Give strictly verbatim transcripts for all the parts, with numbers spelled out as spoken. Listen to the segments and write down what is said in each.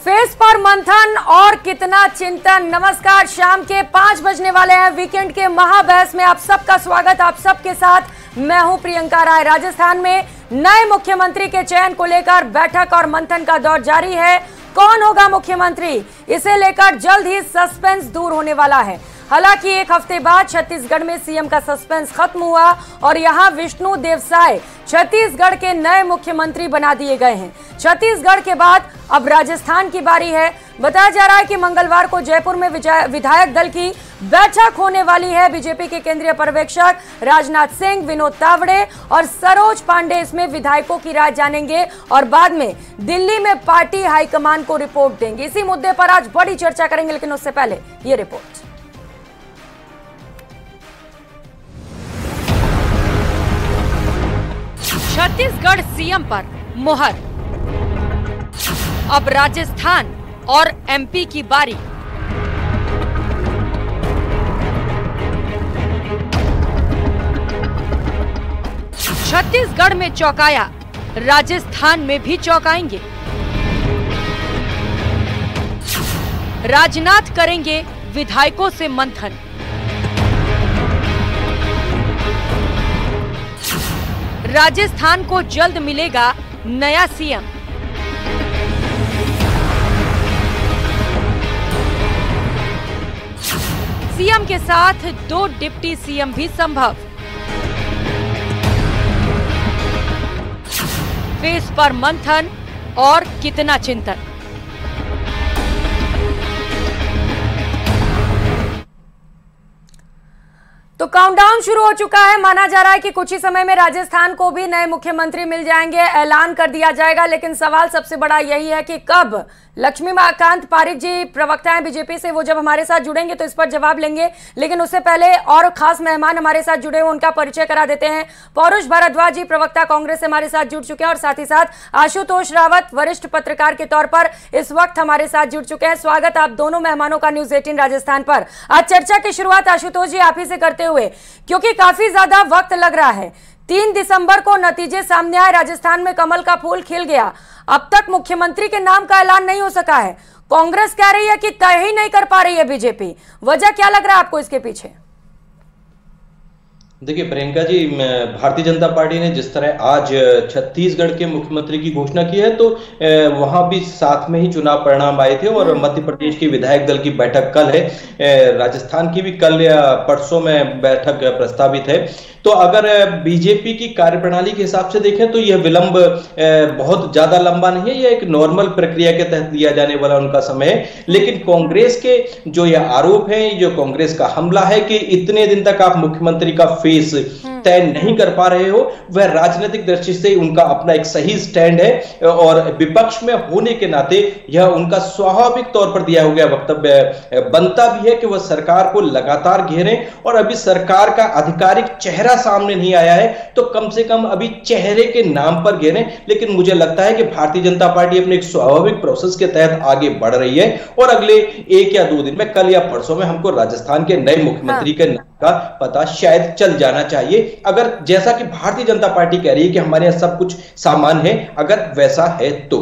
Face पर मंथन और कितना चिंतन। नमस्कार, शाम के पांच बजने वाले हैं। वीकेंड के महाबहस में आप सबका स्वागत। आप सबके साथ मैं हूं प्रियंका राय। राजस्थान में नए मुख्यमंत्री के चयन को लेकर बैठक और मंथन का दौर जारी है। कौन होगा मुख्यमंत्री, इसे लेकर जल्द ही सस्पेंस दूर होने वाला है। हालांकि एक हफ्ते बाद छत्तीसगढ़ में सीएम का सस्पेंस खत्म हुआ और यहां विष्णु देवसाय छत्तीसगढ़ के नए मुख्यमंत्री बना दिए गए हैं। छत्तीसगढ़ के बाद अब राजस्थान की बारी है। बताया जा रहा है कि मंगलवार को जयपुर में विधायक दल की बैठक होने वाली है। बीजेपी के केंद्रीय पर्यवेक्षक राजनाथ सिंह, विनोद तावड़े और सरोज पांडे इसमें विधायकों की राय जानेंगे और बाद में दिल्ली में पार्टी हाईकमान को रिपोर्ट देंगे। इसी मुद्दे पर आज बड़ी चर्चा करेंगे, लेकिन उससे पहले ये रिपोर्ट। छत्तीसगढ़ सीएम पर मुहर। अब राजस्थान और एमपी की बारी। छत्तीसगढ़ में चौंकाया, राजस्थान में भी चौंकाएंगे। राजनाथ करेंगे विधायकों से मंथन। राजस्थान को जल्द मिलेगा नया सीएम। सीएम के साथ दो डिप्टी सीएम भी संभव। फेस पर मंथन और कितना चिंतन। तो काउंटडाउन शुरू हो चुका है। माना जा रहा है कि कुछ ही समय में राजस्थान को भी नए मुख्यमंत्री मिल जाएंगे, ऐलान कर दिया जाएगा। लेकिन सवाल सबसे बड़ा यही है कि कब। लक्ष्मीकांत पारिक जी प्रवक्ता हैं बीजेपी से, वो जब हमारे साथ जुड़ेंगे तो इस पर जवाब लेंगे। लेकिन उससे पहले और खास मेहमान हमारे साथ जुड़े हुए, उनका परिचय करा देते हैं। पौरुष भारद्वाज जी प्रवक्ता कांग्रेस से हमारे साथ जुड़ चुके हैं और साथ ही साथ आशुतोष रावत वरिष्ठ पत्रकार के तौर पर इस वक्त हमारे साथ जुड़ चुके हैं। स्वागत आप दोनों मेहमानों का न्यूज एटीन राजस्थान पर। आज चर्चा की शुरुआत आशुतोष जी आप ही से करते हुए, क्योंकि काफी ज्यादा वक्त लग रहा है। तीन दिसंबर को नतीजे सामने आए, राजस्थान में कमल का फूल खिल गया। अब तक मुख्यमंत्री के नाम का ऐलान नहीं हो सका है। कांग्रेस कह रही है कि तय ही नहीं कर पा रही है बीजेपी। वजह क्या लग रहा है आपको इसके पीछे? देखिए प्रियंका जी, भारतीय जनता पार्टी ने जिस तरह आज छत्तीसगढ़ के मुख्यमंत्री की घोषणा की है, तो वहां भी साथ में ही चुनाव परिणाम आए थे और मध्य प्रदेश की विधायक दल की बैठक कल है। राजस्थान की भी कल या परसों में बैठक प्रस्तावित है। तो अगर बीजेपी की कार्यप्रणाली के हिसाब से देखें तो यह विलंब बहुत ज्यादा लंबा नहीं है, यह एक नॉर्मल प्रक्रिया के तहत दिया जाने वाला उनका समय है। लेकिन कांग्रेस के जो यह आरोप है, जो कांग्रेस का हमला है कि इतने दिन तक आप मुख्यमंत्री का फेस तय नहीं कर पा रहे हो, वह राजनीतिक दृष्टि से उनका अपना एक सही स्टैंड है और विपक्ष में होने के नाते यह उनका स्वाभाविक तौर पर दिया हुआ वक्तव्य बनता भी है कि वह सरकार को लगातार घेरें। और अभी सरकार का आधिकारिक चेहरा सामने नहीं आया है, तो कम से कम अभी चेहरे के नाम पर घेरें। लेकिन मुझे लगता है कि भारतीय जनता पार्टी अपने एक स्वाभाविक प्रोसेस के तहत आगे बढ़ रही है और अगले एक या दो दिन में, कल या परसों में, हमको राजस्थान के नए मुख्यमंत्री के नाम का पता शायद चल जाना चाहिए। अगर जैसा कि भारतीय जनता पार्टी कह रही है कि हमारे यहां सब कुछ सामान्य है, अगर वैसा है तो।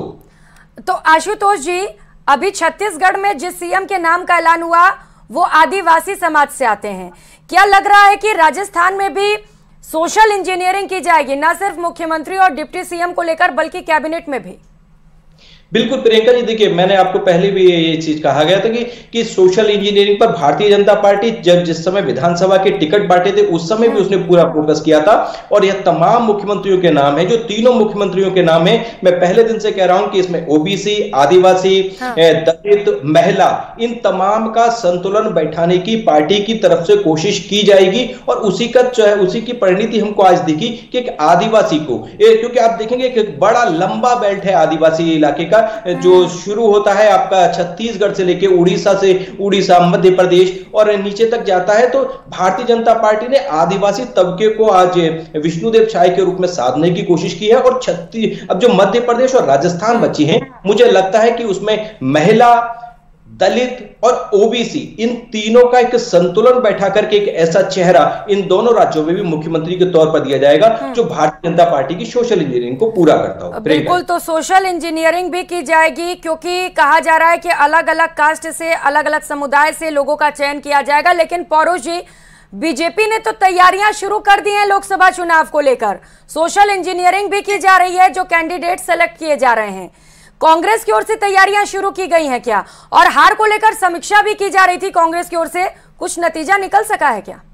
तो आशुतोष जी, अभी छत्तीसगढ़ में जिस सीएम के नाम का ऐलान हुआ वो आदिवासी समाज से आते हैं। क्या लग रहा है कि राजस्थान में भी सोशल इंजीनियरिंग की जाएगी, ना सिर्फ मुख्यमंत्री और डिप्टी सीएम को लेकर बल्कि कैबिनेट में भी? बिल्कुल प्रियंका जी, देखिए मैंने आपको पहले भी ये चीज कहा गया था कि कि सोशल इंजीनियरिंग पर भारतीय जनता पार्टी जब जिस समय विधानसभा के टिकट बांटे थे उस समय भी उसने पूरा फोकस किया था। और यह तमाम मुख्यमंत्रियों के नाम है, जो तीनों मुख्यमंत्रियों के नाम है। मैं पहले दिन से कह रहा हूं कि इसमें ओबीसी, आदिवासी, हाँ। दलित, महिला, इन तमाम का संतुलन बैठाने की पार्टी की तरफ से कोशिश की जाएगी। और उसी का जो है, उसी की परिणति हमको आज दिखी कि एक आदिवासी को, क्योंकि आप देखेंगे कि बड़ा लंबा बेल्ट है आदिवासी इलाके का, जो शुरू होता है आपका छत्तीसगढ़ से लेके उड़ीसा से उड़ीसा मध्य प्रदेश और नीचे तक जाता है। तो भारतीय जनता पार्टी ने आदिवासी तबके को आज विष्णुदेव साय के रूप में साधने की कोशिश की है। और छत्तीस अब जो मध्य प्रदेश और राजस्थान बची हैं, मुझे लगता है कि उसमें महिला, दलित और ओबीसी, इन तीनों का एक संतुलन बैठा करके एक ऐसा चेहरा इन दोनों राज्यों में भी मुख्यमंत्री के तौर पर दिया जाएगा जो भारतीय जनता पार्टी की सोशल इंजीनियरिंग को पूरा करता हो। बिल्कुल, तो सोशल इंजीनियरिंग भी की जाएगी, क्योंकि कहा जा रहा है कि अलग अलग कास्ट से, अलग अलग समुदाय से लोगों का चयन किया जाएगा। लेकिन पौरुष जी, बीजेपी ने तो तैयारियां शुरू कर दी हैं लोकसभा चुनाव को लेकर, सोशल इंजीनियरिंग भी की जा रही है जो कैंडिडेट सेलेक्ट किए जा रहे हैं। कांग्रेस की ओर से तैयारियां शुरू की गई हैं क्या? और हार को लेकर समीक्षा भी की जा रही थी कांग्रेस की ओर से, कुछ नतीजा निकल सका है क्या?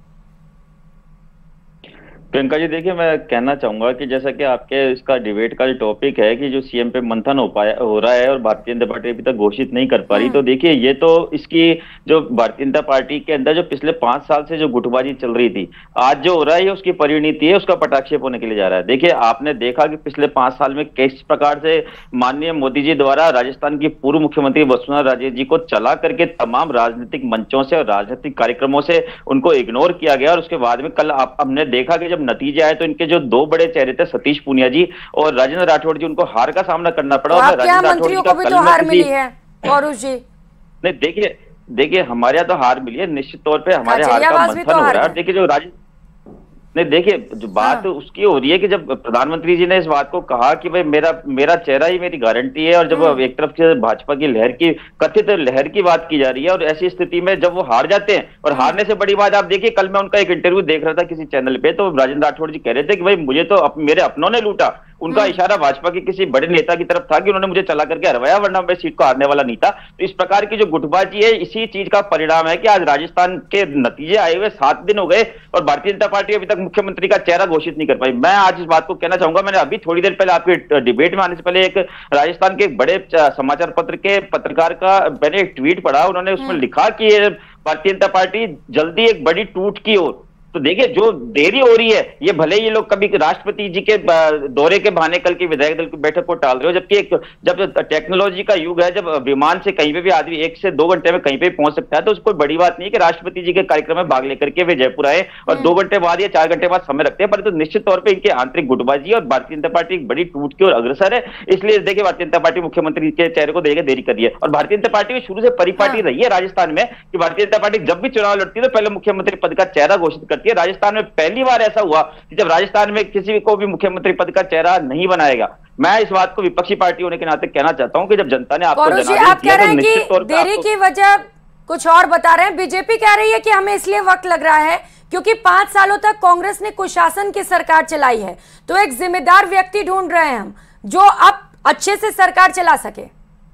प्रियंका जी, देखिए, मैं कहना चाहूंगा कि जैसा कि आपके इसका डिबेट का जो टॉपिक है कि जो सीएम पे मंथन हो पाया हो रहा है और भारतीय जनता पार्टी अभी तक घोषित नहीं कर पा रही, तो देखिए, ये तो इसकी जो भारतीय जनता पार्टी के अंदर जो पिछले पांच साल से जो गुटबाजी चल रही थी, आज जो हो रहा है ये उसकी परिणति है, उसका पटाक्षेप होने के लिए जा रहा है। देखिए, आपने देखा कि पिछले पांच साल में किस प्रकार से माननीय मोदी जी द्वारा राजस्थान की पूर्व मुख्यमंत्री वसुंधरा राजे जी को चला करके तमाम राजनीतिक मंचों से और राजनीतिक कार्यक्रमों से उनको इग्नोर किया गया। और उसके बाद में कल आप हमने देखा कि नतीजे आए तो इनके जो दो बड़े चेहरे थे, सतीश पूनिया जी और राजेंद्र राठौड़ जी, उनको हार का सामना करना पड़ा। तो और क्या मंत्रियों को भी तो हार मिली है पौरुष जी? नहीं, देखिए देखिए हमारे यहाँ तो हार मिली है, निश्चित तौर पे हमारे हार का मंथन हो रहा है। देखिए, जो राज नहीं, देखिए, जो बात हाँ। उसकी हो रही है कि जब प्रधानमंत्री जी ने इस बात को कहा कि भाई मेरा मेरा चेहरा ही मेरी गारंटी है, और जब एक तरफ से भाजपा की लहर की कथित लहर की बात की जा रही है, और ऐसी स्थिति में जब वो हार जाते हैं, और हारने से बड़ी बात आप देखिए, कल मैं उनका एक इंटरव्यू देख रहा था किसी चैनल पे, तो राजेंद्र राठौड़ जी कह रहे थे कि भाई मुझे तो अप, मेरे अपनों ने लूटा। उनका इशारा भाजपा के किसी बड़े नेता की तरफ था कि उन्होंने मुझे चला करके हरवाया, वरना मैं सीट को हारने वाला नहीं था। तो इस प्रकार की जो गुटबाजी है, इसी चीज का परिणाम है कि आज राजस्थान के नतीजे आए हुए सात दिन हो गए और भारतीय जनता पार्टी अभी तक मुख्यमंत्री का चेहरा घोषित नहीं कर पाई। मैं आज इस बात को कहना चाहूंगा, मैंने अभी थोड़ी देर पहले आपके डिबेट में आने से पहले एक राजस्थान के बड़े समाचार पत्र के पत्रकार का मैंने एक ट्वीट पढ़ा, उन्होंने उसमें लिखा कि भारतीय जनता पार्टी जल्दी एक बड़ी टूट की ओर। तो देखिए, जो देरी हो रही है, ये भले ये लोग कभी राष्ट्रपति जी के दौरे के बहाने कल की विधायक दल की बैठक को टाल रहे हो, जबकि एक जब टेक्नोलॉजी का युग है, जब विमान से कहीं पे भी आदमी एक से दो घंटे में कहीं पे पहुंच सकता है, तो उसको बड़ी बात नहीं है कि राष्ट्रपति जी के कार्यक्रम में भाग लेकर के वे जयपुर आए और दो घंटे बाद या चार घंटे बाद समय रखते हैं। परंतु निश्चित तौर पर इनके आंतरिक गुटबाजी और भारतीय जनता पार्टी एक बड़ी टूट की ओर अग्रसर है। इसलिए देखिए, भारतीय जनता पार्टी मुख्यमंत्री के चेहरे को देकर देरी कर रही है, और भारतीय जनता पार्टी में शुरू से परिपाटी रही है राजस्थान में कि भारतीय जनता पार्टी जब भी चुनाव लड़ती है तो पहले मुख्यमंत्री पद का चेहरा घोषित करती है। राजस्थान में पहली बार ऐसा हुआ कि जब राजस्थान में किसी को भी मुख्यमंत्री पद का चेहरा नहीं बनाएगा। मैं इस बात को विपक्षी पार्टी होने के नाते कहना चाहता हूं कि जब जनता ने आपको आप कह रहे हैं कि देरी की वजह कुछ और बता रहे हैं, बीजेपी कह रही है कि हमें इसलिए वक्त लग रहा है क्योंकि पांच सालों तक कांग्रेस ने कुशासन की सरकार चलाई है, तो एक जिम्मेदार व्यक्ति ढूंढ रहे हैं हम जो अब अच्छे से सरकार चला सके।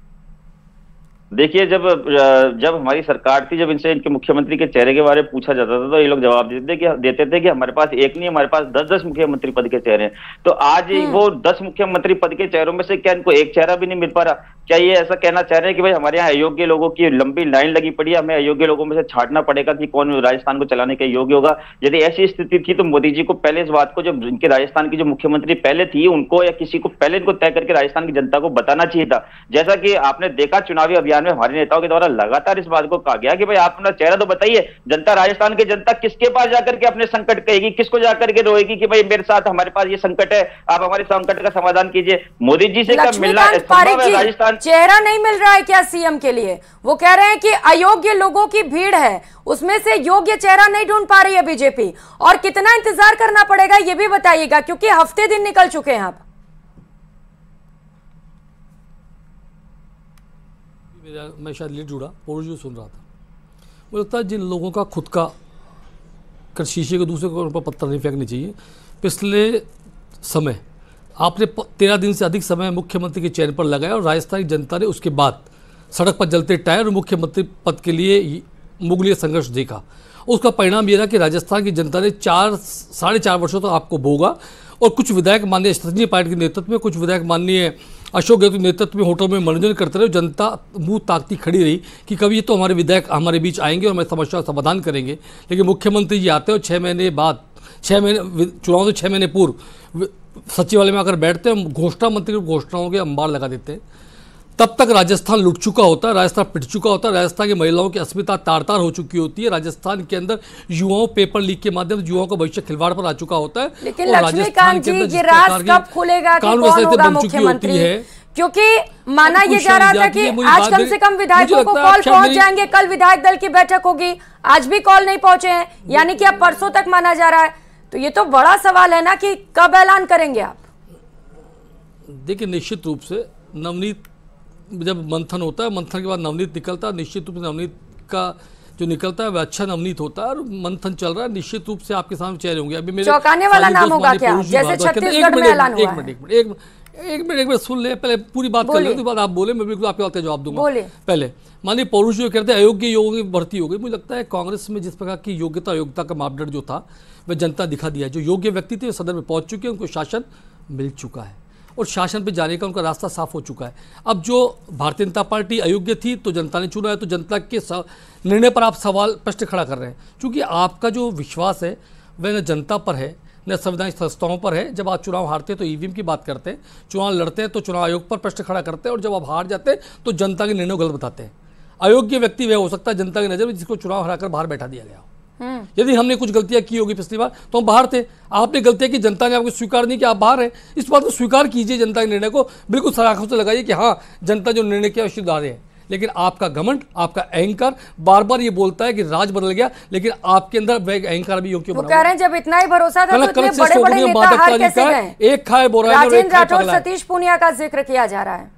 देखिए, जब जब हमारी सरकार थी, जब इनसे इनके मुख्यमंत्री के चेहरे के बारे में पूछा जाता था तो ये लोग जवाब देते थे कि देते थे कि हमारे पास एक नहीं, हमारे पास दस दस मुख्यमंत्री पद के चेहरे हैं। तो आज वो दस मुख्यमंत्री पद के चेहरों में से क्या इनको एक चेहरा भी नहीं मिल पा रहा? क्या ये ऐसा कहना चाह रहे हैं कि भाई हमारे यहाँ अयोग्य लोगों की लंबी लाइन लगी पड़ी है, हमें अयोग्य लोगों में से छांटना पड़ेगा कि कौन राजस्थान को चलाने के योग्य होगा? यदि ऐसी स्थिति थी तो मोदी जी को पहले इस बात को, जो इनके राजस्थान की जो मुख्यमंत्री पहले थी, उनको या किसी को पहले इनको तय करके राजस्थान की जनता को बताना चाहिए था। जैसा कि आपने देखा चुनावी अभियान में हमारे नेताओं के द्वारा लगातार इस बात को कहा गया कि भाई आप अपना चेहरा तो बताइए। जनता, राजस्थान की जनता किसके पास जाकर के अपने संकट कहेगी, किसको जाकर के रोएगी कि भाई मेरे साथ हमारे पास ये संकट है, आप हमारे संकट का समाधान कीजिए? मोदी जी से कब मिलना संभव है? राजस्थान चेहरा नहीं मिल रहा है क्या सीएम के लिए? वो कह रहे हैं कि अयोग्य लोगों की भीड़ है, उसमें से योग्य चेहरा नहीं ढूंढ पा रही है बीजेपी। और कितना इंतजार करना पड़ेगा ये भी बताइएगा, क्योंकि हफ्ते दिन निकल चुके हैं। आप मेरा मैं शायद लेट जुड़ा, पौरुष जी सुन रहा था। मुझे लगता है जिन लोगों का खुद का कर शीशे को दूसरे को ऊपर पत्थर नहीं फेंकनी चाहिए। पिछले समय आपने तेरह दिन से अधिक समय मुख्यमंत्री के चयन पर लगाया और राजस्थान की जनता ने उसके बाद सड़क पर जलते टायर और मुख्यमंत्री पद के लिए मुगलिया संघर्ष देखा। उसका परिणाम यह रहा कि राजस्थान की जनता ने चार साढ़े चार वर्षों तक तो आपको भोगा, और कुछ विधायक माननीय स्थानीय पार्टी के नेतृत्व में, कुछ विधायक माननीय अशोक गहलोत के नेतृत्व में होटल में मनोरंजन करते रहे। जनता मुंह ताकती खड़ी रही कि कभी ये तो हमारे विधायक हमारे बीच आएंगे और हमारी समस्या का समाधान करेंगे। लेकिन मुख्यमंत्री जी आते हैं और छः महीने बाद, छः महीने चुनाव से छः महीने पूर्व सचिवालय में आकर बैठते हैं, घोषणा मंत्री को घोषणाओं के अंबार लगा देते हैं। तब तक राजस्थान लुट चुका होता है, राजस्थान पिट चुका होता है, राजस्थान की महिलाओं की अस्मिता तार तार हो चुकी होती है, राजस्थान के अंदर युवाओं पेपर लीक के माध्यम से युवाओं का भविष्य खिलवाड़ पर आ चुका होता है। लेकिन लक्ष्मीकांत जी, ये राज कब खुलेगा कि कौन होगा मुख्यमंत्री? क्योंकि माना ये जा रहा था कि आज कम से कम विधायकों को कॉल पहुंच जाएंगे, कल विधायक दल की बैठक होगी, आज भी कॉल नहीं पहुंचे हैं, यानी कि अब परसों तक माना जा रहा है। तो ये तो बड़ा सवाल है ना कि कब ऐलान करेंगे आप? देखिए, निश्चित रूप से नवनीत जब मंथन होता है, मंथन के बाद नवनीत निकलता है, निश्चित रूप से नवनीत का जो निकलता है वह अच्छा नवनीत होता है, और मंथन चल रहा है, निश्चित रूप से आपके सामने चेहरे होंगे। अभी मेरे चौंकाने वाला नाम होगा क्या, जैसे छत्तीसगढ़ में ऐलान हुआ है? एक मिनट एक मिनट एक मिनट एक मिनट सुन ले, पहले पूरी बात कर ले, उसके बाद आप बोले, मैं बिल्कुल आपके बात का जवाब दूंगा। पहले माननीय पौरुष जो कहते हैं अयोग्य योग्यों की भर्ती हो गई, मुझे लगता है कांग्रेस में जिस प्रकार की योग्यता योग्यता का मापदंड जो था वह जनता दिखा दिया है। जो योग्य व्यक्ति थे वो सदन में पहुंच चुके हैं, उनको शासन मिल चुका है और शासन पे जाने का उनका रास्ता साफ हो चुका है। अब जो भारतीय जनता पार्टी अयोग्य थी तो जनता ने चुना है, तो जनता के निर्णय पर आप सवाल प्रश्न खड़ा कर रहे हैं, क्योंकि आपका जो विश्वास है वह न जनता पर है न संवैधानिक संस्थाओं पर है। जब आप चुनाव हारते हैं तो ईवीएम की बात करते हैं, चुनाव लड़ते हैं तो चुनाव आयोग पर प्रश्न खड़ा करते हैं, और जब आप हार जाते हैं तो जनता के निर्णय गलत बताते हैं। अयोग्य व्यक्ति वह हो सकता है जनता की नज़र में जिसको चुनाव हराकर बाहर बैठा दिया गया। यदि हमने कुछ गलतियां की होगी पिछली बार तो हम बाहर थे, आपने गलतियां की, जनता ने आपको स्वीकार नहीं किया, आप बाहर हैं। इस बात को स्वीकार कीजिए, जनता के निर्णय को बिल्कुल सराखों से लगाइए कि हाँ जनता जो निर्णय किया स्वीकार है। लेकिन आपका घमंड, आपका अहंकार बार बार ये बोलता है कि राज बदल गया, लेकिन आपके अंदर वह अहंकार भी क्यों बना? कह रहे हैं जब इतना ही भरोसा था तो इतने बड़े बड़े नेता हार कैसे गए? एक खाए बोरा, राजेंद्र राठौर, सतीश पूनिया का जिक्र किया जा रहा है।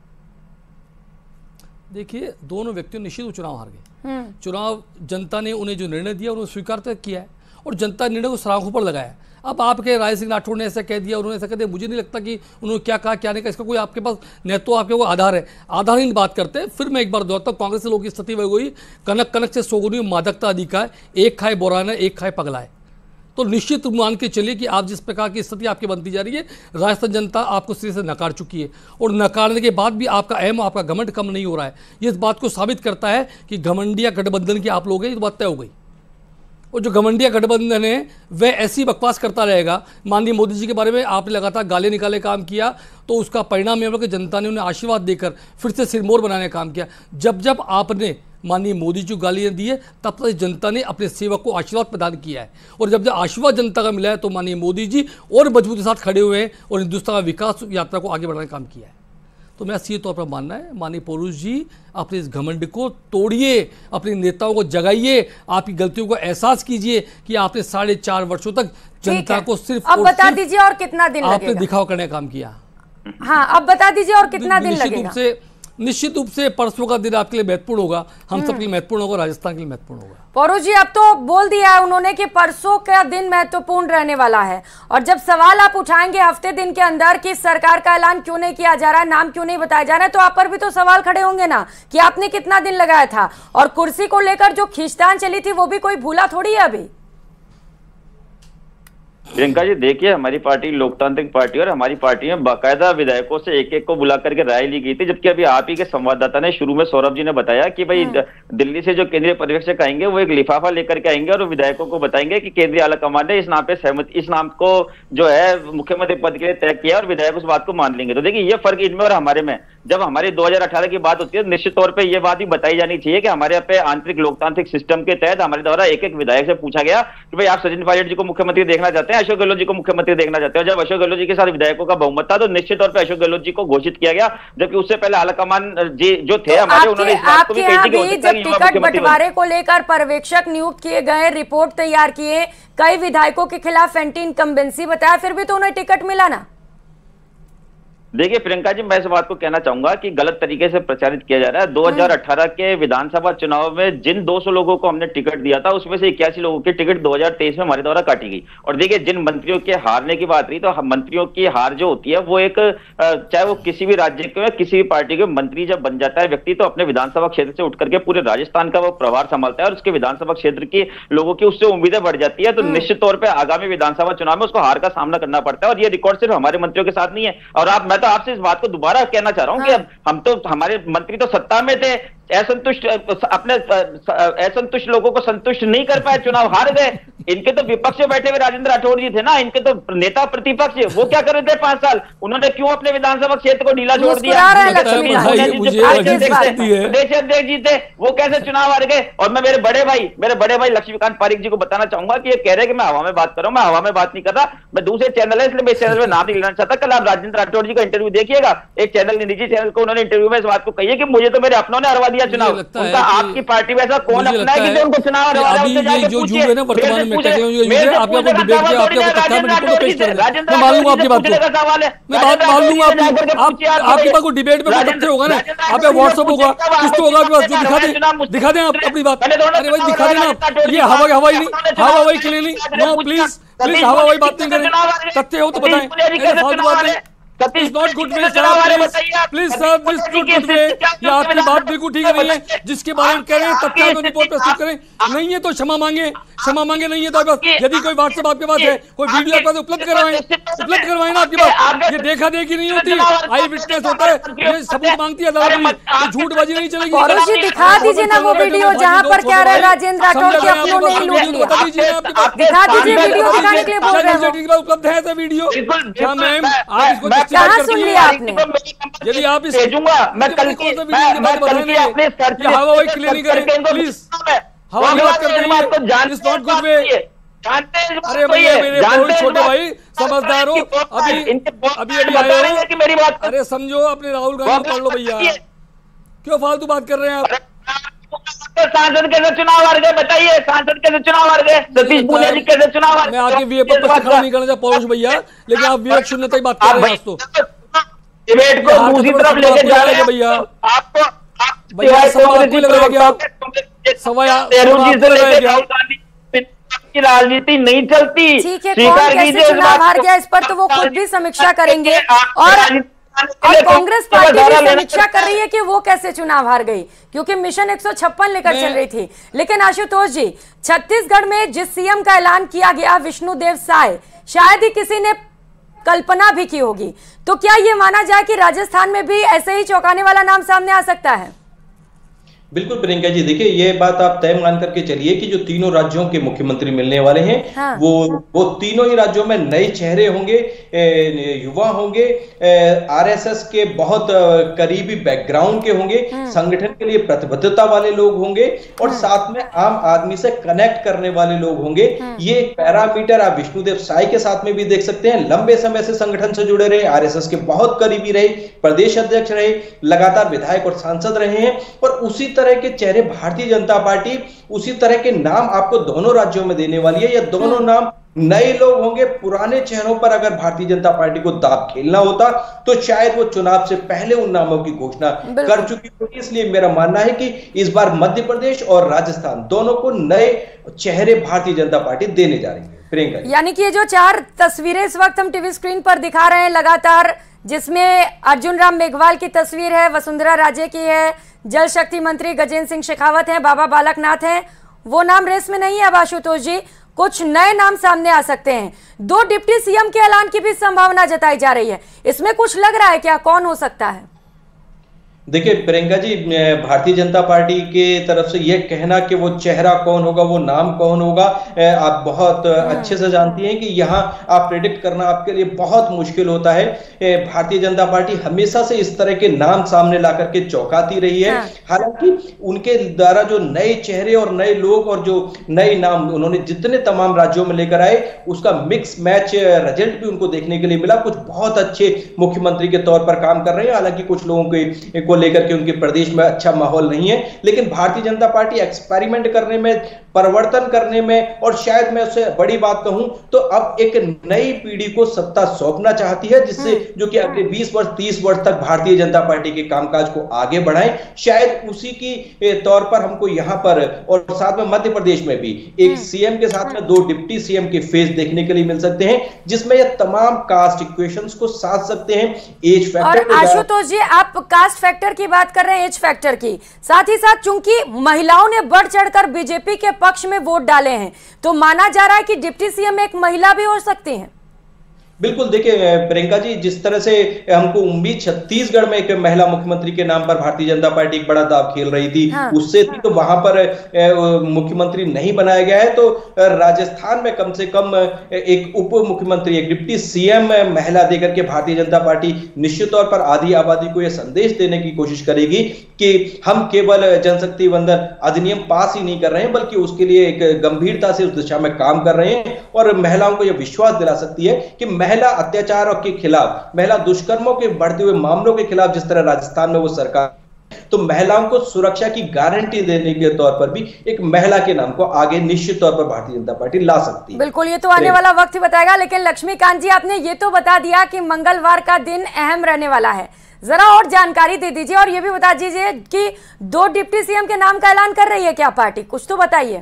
देखिए, दोनों व्यक्तियों निश्चित रूप चुनाव हार गए। चुनाव जनता ने उन्हें जो निर्णय दिया उन्होंने स्वीकार तक किया है, और जनता निर्णय को सराखों पर लगाया। अब आपके राय सिंह राठौर ने ऐसा कह दिया, उन्होंने ऐसा कह दिया, मुझे नहीं लगता कि उन्होंने क्या कहा क्या नहीं कहा, इसका कोई आपके पास न तो आपके वो आधार है, आधारहीन बात करते हैं। फिर मैं एक बार दोहराता हूँ, कांग्रेस के लोगों की स्थिति वही हुई, कनक कनक से सोगुनी मादकता अधिका, एक खाए बोराना एक खाए पगलाए। तो निश्चित मान के चलिए कि आप जिस प्रकार की स्थिति आपकी बनती जा रही है, राजस्थान जनता आपको सिरे से नकार चुकी है, और नकारने के बाद भी आपका अहम, आपका घमंड कम नहीं हो रहा है। ये इस बात को साबित करता है कि घमंडिया गठबंधन की आप लोग हैं, ये बात तय हो गई। और जो घमंडिया गठबंधन है वह ऐसी बकवास करता रहेगा। माननीय मोदी जी के बारे में आपने लगातार गाले निकाले काम किया, तो उसका परिणाम ये कि जनता ने उन्हें आशीर्वाद देकर फिर से सिरमौर बनाने का काम किया। जब जब आपने माननीय मोदी जी को गालियाँ दी है, तब तक जनता ने अपने सेवक को आशीर्वाद प्रदान किया है, और जब जब आशीर्वाद जनता का मिला है तो माननीय मोदी जी और मजबूती के साथ खड़े हुए हैं और हिंदुस्तान का विकास यात्रा को आगे बढ़ाने का काम किया है। तो मेरा सीधे तौर पर मानना है, माननीय पौरुष जी अपने इस घमंड को तोड़िए, अपने नेताओं को जगाइए, आपकी गलतियों को एहसास कीजिए कि आपने साढ़े चार वर्षों तक जनता को सिर्फ अब बता दीजिए और कितना दिन आपने दिखाव करने का काम किया। हाँ, अब बता दीजिए और कितना दिन लगेगा? से निश्चित रूप से परसों का दिन आपके लिए महत्वपूर्ण होगा, हम सबके लिए महत्वपूर्ण होगा, राजस्थान के लिए महत्वपूर्ण होगा। पौरुष जी, अब तो बोल दिया है उन्होंने कि परसों का दिन महत्वपूर्ण रहने वाला है, और जब सवाल आप उठाएंगे हफ्ते दिन के अंदर कि सरकार का ऐलान क्यों नहीं किया जा रहा है, नाम क्यों नहीं बताया जा रहा है, तो आप पर भी तो सवाल खड़े होंगे ना कि आपने कितना दिन लगाया था, और कुर्सी को लेकर जो खींचतान चली थी वो भी कोई भूला थोड़ी है अभी। प्रियंका जी, देखिए, हमारी पार्टी लोकतांत्रिक पार्टी और हमारी पार्टी में बाकायदा विधायकों से एक एक को बुला करके राय ली गई थी, जबकि अभी आप ही के संवाददाता ने शुरू में सौरभ जी ने बताया कि भाई दिल्ली से जो केंद्रीय पर्यवेक्षक आएंगे वो एक लिफाफा लेकर के आएंगे और विधायकों को बताएंगे कि केंद्रीय आलाकमान ने इस नाम पे सहमति, इस नाम को जो है मुख्यमंत्री पद के लिए तय किया और विधायक उस बात को मान लेंगे। तो देखिए, ये फर्क इनमें और हमारे में, जब हमारी दो हजार अठारह की बात होती है, निश्चित तौर पर यह बात भी बताई जानी चाहिए कि हमारे यहाँ पे आंतरिक लोकतांत्रिक सिस्टम के तहत हमारे द्वारा एक एक विधायक से पूछा गया कि भाई आप सचिन पायलट जी को मुख्यमंत्री देखना चाहते हैं, अशोक गहलोत जी को मुख्यमंत्री देखना चाहते हैं। जब अशोक गहलोत जी के साथ विधायकों का बहुमत था तो निश्चित तौर पर अशोक गहलोत जी को घोषित किया गया, जबकि उससे पहले आलाकमान जी जो थे हमारे, उन्होंने इस बात को भी कही थी कि जब टिकट बंटवारे को लेकर पर्यवेक्षक नियुक्त किए गए, रिपोर्ट तैयार किए, कई विधायकों के खिलाफ एंटी इनकम्बेंसी बताया, फिर भी तो उन्हें टिकट मिला ना। देखिए प्रियंका जी, मैं इस बात को कहना चाहूंगा कि गलत तरीके से प्रचारित किया जा रहा है। दो हजार अठारह के विधानसभा चुनाव में जिन दो सौ लोगों को हमने टिकट दिया था उसमें से इक्यासी लोगों की टिकट दो हजार तेईस में हमारे द्वारा काटी गई। और देखिए, जिन मंत्रियों के हारने की बात रही, तो मंत्रियों की हार जो होती है वो एक, चाहे वो किसी भी राज्य के किसी भी पार्टी के मंत्री जब बन जाता है व्यक्ति, तो अपने विधानसभा क्षेत्र से उठ करके पूरे राजस्थान का वो प्रभार संभालता है और उसके विधानसभा क्षेत्र के लोगों की उससे उम्मीदें बढ़ जाती है। तो निश्चित तौर पर आगामी विधानसभा चुनाव में उसको हार का सामना करना पड़ता है, और ये रिकॉर्ड सिर्फ हमारे मंत्रियों के साथ नहीं है। और आप, मैं तो आपसे इस बात को दोबारा कहना चाह रहा हूं कि अब हम तो, हमारे मंत्री तो सत्ता में थे, असंतुष्ट अपने असंतुष्ट लोगों को संतुष्ट नहीं कर पाए, चुनाव हार गए। इनके तो विपक्ष में बैठे हुए राजेंद्र राठौड़ जी थे ना, इनके तो नेता प्रतिपक्ष, वो क्या कर रहे थे पांच साल? उन्होंने क्यों अपने विधानसभा क्षेत्र को ढीला छोड़ दिया? प्रदेश अध्यक्ष जी थे, वो कैसे चुनाव हार गए? और मैं मेरे बड़े भाई मेरे बड़े भाई लक्ष्मीकांत पारिक जी को बताना चाहूंगा कि ये कह रहे हैं कि मैं हवा में बात कर रहा हूं, मैं हवा में बात नहीं कर रहा, मैं दूसरे चैनल है इसलिए मैं इस चैनल में नाम नहीं लेना चाहता। कल आप राजेंद्र राठौड़ जी का इंटरव्यू देखिएगा, एक चैनल निजी चैनल को, उन्होंने इंटरव्यू में इस बात को कही है कि मुझे तो मेरे अपनों ने हरवा दिया चुनाव। उनका आपकी पार्टी में ऐसा कौन अपना है कि जो उनको चुनाव हरवा रहा है? उससे जाके पूछिए। मैं मालूम आपकी बात को, मैं बात मान लूंगा आपकी आपके पास कोई डिबेट में तथ्य होगा ना, आप व्हाट्सएप होगा, कुछ तो होगा आपके पास, जो दिखा दें दिखा दें आप अपनी बात। अरे भाई दिखा देना आप, ये हवा हवाई नहीं, हवा हवाई के लिए नहीं, नो प्लीज प्लीज हवा हवाई बात नहीं करें, तथ्य हो तो बताएं, फालतू बात नहीं। It's not good way, sir. Please, please, sir, this is not good way. ये आपकी बात बिल्कुल ठीक नहीं है। जिसके बारे में कह रहे हैं तथ्य को रिपोर्ट प्रस्तुत करें, नहीं है तो क्षमा मांगे, क्षमा मांगे नहीं है तो बस, यदि कोई व्हाट्सएप आपके पास है, कोई वीडियो आपके पास उपलब्ध करवाएं, उपलब्ध करवाएं ना आपकी बात। ये देखा देखी नहीं होती, आई विटनेस होता है, ये सबूत मांगती है अदालत, ये झूठबाजी नहीं चलेगी। दिखा दीजिए ना वो वीडियो जहाँ पर क्या रहा है राजेंद्र राठौड़ के अपनों ने लूट लिया, दिखा दीजिए वीडियो दिखाने के लिए बोल रहे हैं। उपलब्ध है ऐसा वीडियो क्या मैम? आप इसको कहाँ सुन लिया आपने? यदि आप इस भेजूंगा, मैं कल की मैं कल की अपने सर्च हवा हवाई क्लियर नहीं करें प्लीज, हवा की बात करते हैं तो जान इज नॉट गुड वे। अरे भैया मेरे बहुत छोटे भाई समझदार हो, अभी अभी अभी आए हो कि मेरी बात, अरे समझो अपने राहुल गांधी पढ़ लो भैया, क्यों फालतू बात कर रहे हैं आप? सांसद कैसे चुनाव हार गए बताइए? सांसद कैसे चुनाव हार गए? सतीश पूनिया जी कैसे चुनाव हार गए? मैं आगे वीएपी पर खड़ा नहीं करना चाहता पौरुष भैया, लेकिन आप विवेक शून्यता की बात कर रहे हैं। तो डिबेट को दूसरी तरफ लेके जा रहे हैं भैया, आपको भैया सवाल कोई लगा गया, सवाल की राजनीति नहीं चलती। ठीक है, कौन कैसे चुनाव हार गया इस पर तो वो खुद भी समीक्षा करेंगे, और और कांग्रेस पार्टी भी समीक्षा कर रही है कि वो कैसे चुनाव हार गई, क्योंकि मिशन एक सौ छप्पन लेकर चल रही थी। लेकिन आशुतोष जी, छत्तीसगढ़ में जिस सीएम का ऐलान किया गया विष्णुदेव साय, शायद ही किसी ने कल्पना भी की होगी, तो क्या ये माना जाए कि राजस्थान में भी ऐसे ही चौंकाने वाला नाम सामने आ सकता है? बिल्कुल प्रियंका जी, देखिए ये बात आप तय मान करके चलिए कि जो तीनों राज्यों के मुख्यमंत्री मिलने वाले हैं, हाँ। वो वो तीनों ही राज्यों में नए चेहरे होंगे, युवा होंगे, आरएसएस के बहुत करीबी बैकग्राउंड के होंगे, संगठन के लिए प्रतिबद्धता वाले लोग होंगे, और हाँ। साथ में आम आदमी से कनेक्ट करने वाले लोग होंगे। हाँ। ये एक पैरामीटर आप विष्णुदेव साय के साथ में भी देख सकते हैं। लंबे समय से संगठन से जुड़े रहे, आरएसएस के बहुत करीबी रहे, प्रदेश अध्यक्ष रहे, लगातार विधायक और सांसद रहे हैं, और उसी तरह के चेहरे भारतीय जनता पार्टी उसी तरह के नाम आपको दोनों राज्यों में देने वाली है। या दोनों नाम नए लोग होंगे। पुराने चेहरों पर अगर भारतीय जनता पार्टी को दांव खेलना होता तो शायद वो चुनाव से पहले उन नामों की घोषणा कर चुकी होगी। इसलिए मेरा मानना है कि इस बार मध्य प्रदेश और राजस्थान दोनों को नए चेहरे भारतीय जनता पार्टी देने जा रही है। प्रियंका, यानी कि ये जो चार तस्वीरें इस वक्त हम टीवी स्क्रीन पर दिखा रहे हैं लगातार, जिसमें अर्जुन राम मेघवाल की तस्वीर है, वसुंधरा राजे की है, जल शक्ति मंत्री गजेंद्र सिंह शेखावत हैं, बाबा बालकनाथ हैं, वो नाम रेस में नहीं है। अब आशुतोष जी, कुछ नए नाम सामने आ सकते हैं। दो डिप्टी सीएम के ऐलान की भी संभावना जताई जा रही है, इसमें कुछ लग रहा है क्या? कौन हो सकता है? देखिए प्रियंका जी, भारतीय जनता पार्टी के तरफ से यह कहना कि वो चेहरा कौन होगा, वो नाम कौन होगा, आप बहुत अच्छे से जानती हैं कि यहाँ आप प्रेडिक्ट करना आपके लिए बहुत मुश्किल होता है। भारतीय जनता पार्टी हमेशा से इस तरह के नाम सामने ला करके चौंकाती रही है। हालांकि उनके द्वारा जो नए चेहरे और नए लोग और जो नए नाम उन्होंने जितने तमाम राज्यों में लेकर आए, उसका मिक्स मैच रिजल्ट भी उनको देखने के लिए मिला। कुछ बहुत अच्छे मुख्यमंत्री के तौर पर काम कर रहे हैं, हालांकि कुछ लोगों के को लेकर के उनके प्रदेश में अच्छा माहौल नहीं है। लेकिन भारतीय जनता पार्टी एक्सपेरिमेंट करने में, परिवर्तन करने में, और शायद मैं उससे बड़ी बात कहूं तो अब एक नई पीढ़ी को सत्ता सौंपना चाहती है, जिससे जो कि अगले बीस वर्ष तीस वर्ष तक भारतीय जनता पार्टी के कामकाज को आगे बढ़ाएं। शायद उसी की तौर पर हमको यहां पर और साथ में मध्य प्रदेश में भी एक सीएम के साथ में दो डिप्टी सीएम के फेस देखने के लिए मिल सकते हैं, जिसमें ये तमाम कास्ट इक्वेशंस को साध सकते हैं। एज फैक्टर, और आशुतोष जी, आप कास्ट फैक्टर की बात कर रहे हैं, एज फैक्टर की, साथ ही साथ चूंकि महिलाओं ने बढ़ चढ़कर बीजेपी के पक्ष में वोट डाले हैं, तो माना जा रहा है कि डिप्टी सीएम एक महिला भी हो सकती हैं। बिल्कुल, देखिए प्रियंका जी, जिस तरह से हमको उम्मीद छत्तीसगढ़ में एक महिला मुख्यमंत्री के नाम पर भारतीय जनता पार्टी एक बड़ा दांव खेल रही थी, हाँ। उससे थी तो वहां पर मुख्यमंत्री नहीं बनाया गया है, तो राजस्थान में कम से कम एक उप मुख्यमंत्री, एक डिप्टी सीएम महिला देकर के भारतीय जनता पार्टी निश्चित तौर पर आधी आबादी को यह संदेश देने की कोशिश करेगी कि हम केवल जनशक्ति वंदन अधिनियम पास ही नहीं कर रहे हैं, बल्कि उसके लिए एक गंभीरता से उस दिशा में काम कर रहे हैं और महिलाओं को यह विश्वास दिला सकती है कि महिला अत्याचारों के खिलाफ, महिला दुष्कर्मों के बढ़ते हुए मामलों के खिलाफ जिस तरह राजस्थान में वो सरकार, तो महिलाओं को सुरक्षा की गारंटी देने के तौर पर भी एक महिला के नाम को आगे निश्चित तौर पर भारतीय जनता पार्टी ला सकती है। बिल्कुल, ये तो आने वाला वक्त ही बताएगा। लेकिन लक्ष्मीकांत जी, आपने ये तो बता दिया कि मंगलवार का दिन अहम रहने वाला है, जरा और जानकारी दे दीजिए और ये भी बता दीजिए कि दो डिप्टी सीएम के नाम का ऐलान कर रही है क्या पार्टी, कुछ तो बताइए।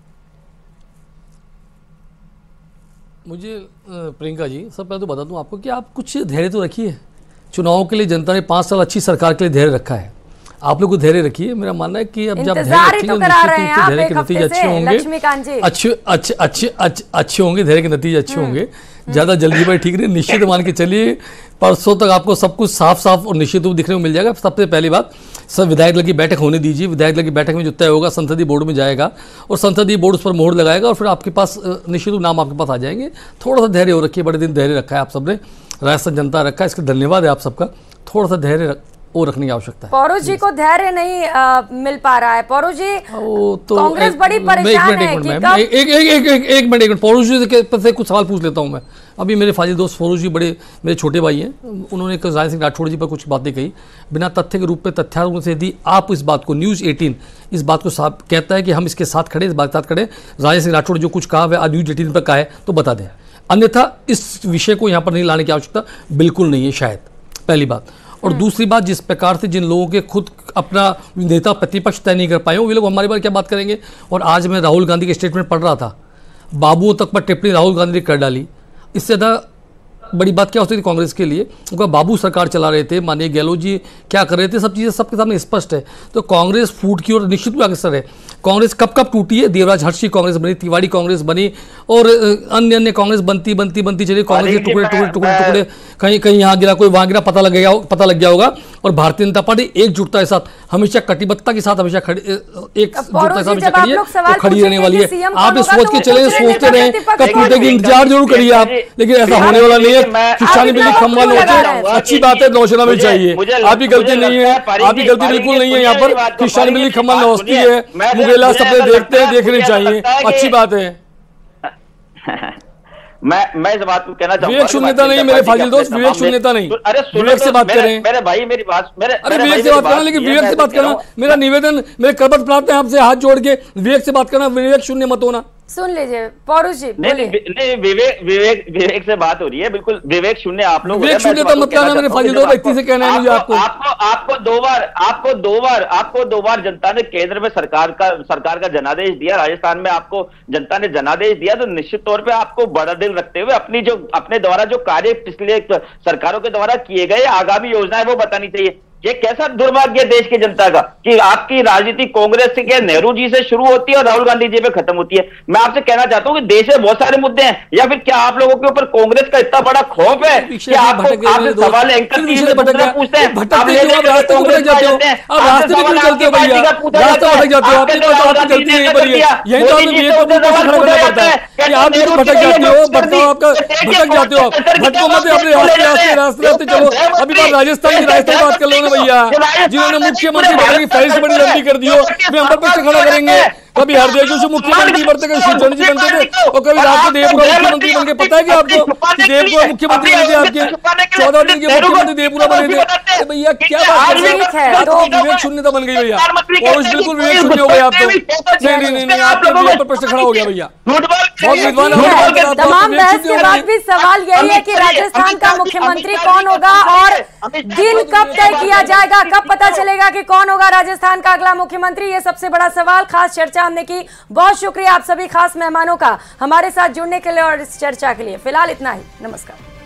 मुझे प्रियंका जी, सब पहले तो बता दूं आपको कि आप कुछ धैर्य तो रखिए। चुनाव के लिए जनता ने पाँच साल अच्छी सरकार के लिए धैर्य रखा है, आप लोग को धैर्य रखिए। मेरा मानना है कि अब जब धैर्य रखेंगे तो धैर्य के नतीजे अच्छे होंगे, अच्छे अच्छे अच्छे अच्छे होंगे, धैर्य के नतीजे अच्छे होंगे। ज़्यादा जल्दीबाजी ठीक नहीं, निश्चित मान के चलिए परसों तक आपको सब कुछ साफ साफ और निश्चित रूप दिखने को मिल जाएगा। सबसे पहली बात, सब विधायक दल की बैठक होने दीजिए। विधायक दल की बैठक में जो तय होगा संसदीय बोर्ड में जाएगा और संसदीय बोर्ड उस पर मोहर लगाएगा और फिर आपके पास निश्चित रूप नाम आपके पास आ जाएंगे। थोड़ा सा धैर्य हो रखिए, बड़े दिन धैर्य रखा है आप सबने, राजस्थान जनता रखा है, इसका धन्यवाद है आप सबका। थोड़ा सा धैर्य वो रखने की आवश्यकता है। पौरुष जी को धैर्य नहीं आ, मिल पा रहा है। पौरुष जी, तो कांग्रेस बड़ी परेशान है कि कब... एक एक एक एक एक मिनट एक मिनट पौरुष जी से कुछ सवाल पूछ लेता हूं मैं। अभी मेरे फाजिल दोस्त पौरुष जी बड़े मेरे छोटे भाई हैं, उन्होंने राजेश सिंह राठौड़ जी पर कुछ बातें कही बिना तथ्य के रूप में, तथ्यात्मक से यदि आप इस बात को, न्यूज़ एटीन इस बात को साफ कहता है कि हम इसके साथ खड़े, इस बात के साथ खड़े, राजेश सिंह राठौड़ जो कुछ कहा वह न्यूज़ एटीन पर कहा है तो बता दें, अन्यथा इस विषय को यहाँ पर नहीं लाने की आवश्यकता बिल्कुल नहीं है शायद, पहली बात। और दूसरी बात, जिस प्रकार से जिन लोगों के खुद अपना नेता प्रतिपक्ष तय नहीं कर पाए वे लोग हमारे बारे क्या बात करेंगे। और आज मैं राहुल गांधी के स्टेटमेंट पढ़ रहा था, बाबुओं तक पर टिप्पणी राहुल गांधी ने कर डाली। इससे ज़्यादा बड़ी बात क्या हो सकती थी कांग्रेस के लिए, उनका बाबू सरकार चला रहे थे, माननीय गहलोत जी क्या कर रहे थे, सब चीज़ें सबके सामने स्पष्ट है। तो कांग्रेस फूट की ओर निश्चित रूप अग्रसर है। कांग्रेस कब कब टूटी है, देवराज हर्षी कांग्रेस बनी, तिवारी कांग्रेस बनी और अन्य अन्य कांग्रेस बनती बनती बनती चली। कांग्रेस के टुकड़े टुकड़े टुकड़े टुकड़े कहीं कहीं यहाँ गिरा, कोई वहाँ गिरा, पता लग गया पता लग गया होगा। और भारतीय जनता पार्टी एकजुटता के साथ, हमेशा कटिबद्धता के साथ हमेशा खड़ी, एकजुटता के साथ हमेशा खड़ी है, तो खड़ी रहने वाली है। आप ये सोच के चले, सोचते रहे कब टूटेगी, इंतजार जरूर करिए आप, लेकिन ऐसा होने वाला नहीं है। किसानी बिल्ली खम्बा नोचे, अच्छी बात है, नौशना में चाहिए, आपकी गलती नहीं है, आपकी गलती बिल्कुल नहीं है। यहाँ पर किसानी बिल्ली खम्बा नौचती है, मुगेला सपने देखते हैं, देखने चाहिए, अच्छी बात है। मैं मैं इस बात को कहना चाहूंगा, विवेक शून्यता नहीं मेरे फाजिल दोस्त, विवेक शून्यता नहीं। अरे विवेक से बात करें मेरे भाई, मेरी बात मेरे अरे विवेक से बात करना, लेकिन विवेक से बात करना मेरा निवेदन, मेरे करबत प्रार्थना है आपसे हाथ जोड़ के, विवेक से बात करना, विवेक शून्य मत होना। सुन लीजिए पौरुष जी, नहीं नहीं विवेक विवेक विवेक से बात हो रही है, बिल्कुल विवेक शून्य आप लोग, विवेक शून्य तो मत कहना, मेरे फाजिल दो व्यक्ति से कहना है मुझे आपको आपको आपको दो बार आपको दो बार आपको दो बार जनता ने केंद्र में सरकार का सरकार का जनादेश दिया, राजस्थान में आपको जनता ने जनादेश दिया, तो निश्चित तौर पे आपको बड़ा दिल रखते हुए अपनी जो अपने द्वारा जो कार्य पिछले सरकारों के द्वारा किए गए आगामी योजनाएं वो बतानी चाहिए। ये कैसा दुर्भाग्य देश की जनता का कि आपकी राजनीति कांग्रेस से क्या नेहरू जी से शुरू होती है और राहुल गांधी जी पे खत्म होती है। मैं आपसे कहना चाहता हूँ कि देश में बहुत सारे मुद्दे हैं, या फिर क्या आप लोगों के ऊपर कांग्रेस का इतना बड़ा खौफ है कि आपको आपसे सवाल एंकर की पूछते हैं, आप रास्ते में भटक जाते हो, आप रास्ते में क्यों चलते हो भैया, रास्ते भटक जाते हो, आपकी आपकी गलती नहीं बनी है, यही तो आपको विवेक को खड़ा करना पड़ता है कि आप भी भटक जाते हो, भटकाओ आपका भटक जाते हो, भटको मत अपने रास्ते रास्ते रास्ते रास्ते चलो। अभी बात राजस्थान की राजस्थान बात कर लो ना भैया, जिन्होंने मुख्यमंत्री बनने की फहरिस्त बड़ी लंबी कर दी हो, वे हम पर से खड़ा करेंगे। कभी हरदेव से मुख्यमंत्री बनते, कभी शिवचंद्र जी बनते थे और कभी राष्ट्र देवपुरा मुख्यमंत्री बन के, पता है कि आपको देवपुरा मुख्यमंत्री बने थे, आपके चौदह दिन के मुख्यमंत्री देवपुरा बने थे। भैया क्या बात है, तो विवेक शून्यता बन गई भैया, और बिल्कुल विवेक शून्य हो गए आप तो। नहीं नहीं नहीं आपके विवेक पर प्रश्न खड़ा हो गया भैया, बहुत विद्वान। तमाम बहस के बाद भी सवाल यही है कि राजस्थान का मुख्यमंत्री कौन होगा और दिन कब तय किया जाएगा, कब पता चलेगा कि कौन होगा राजस्थान का अगला मुख्यमंत्री, ये सबसे बड़ा सवाल। खास चर्चा हमने की, बहुत शुक्रिया आप सभी खास मेहमानों का हमारे साथ जुड़ने के लिए और इस चर्चा के लिए। फिलहाल इतना ही, नमस्कार।